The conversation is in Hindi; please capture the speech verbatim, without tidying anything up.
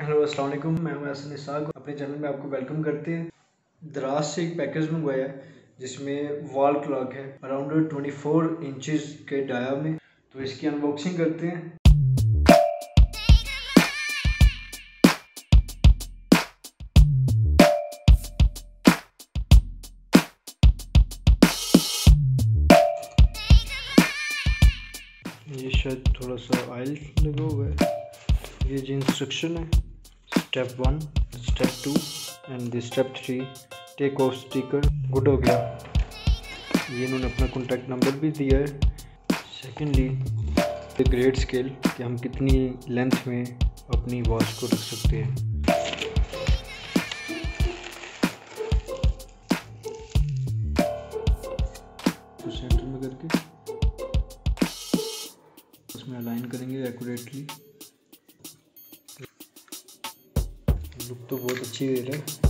हेलो अस्सलाम वालेकुम, मैं हूं हसन इसाक। अपने चैनल में आपको वेलकम करते हैं। दराज से एक पैकेज मंगवाया है जिसमें वॉल क्लॉक है अराउंड चौबीस इंचेस के डाया में। तो इसकी अनबॉक्सिंग करते हैं। ये शायद थोड़ा सा ऑयल लगा हुआ है। ये जो इंस्ट्रक्शन है, step one, step two and step three, take off sticker. Good हो गया। ये इन्होंने अपना कॉन्टैक्ट नंबर भी दिया है। सेकेंडली ग्रेड स्केल कि हम कितनी लेंथ में अपनी वॉच को रख सकते हैं। तो सेंटर में करके उसमें अलाइन करेंगे एक्यूरेटली। लुक तो बहुत अच्छी दे रहा है।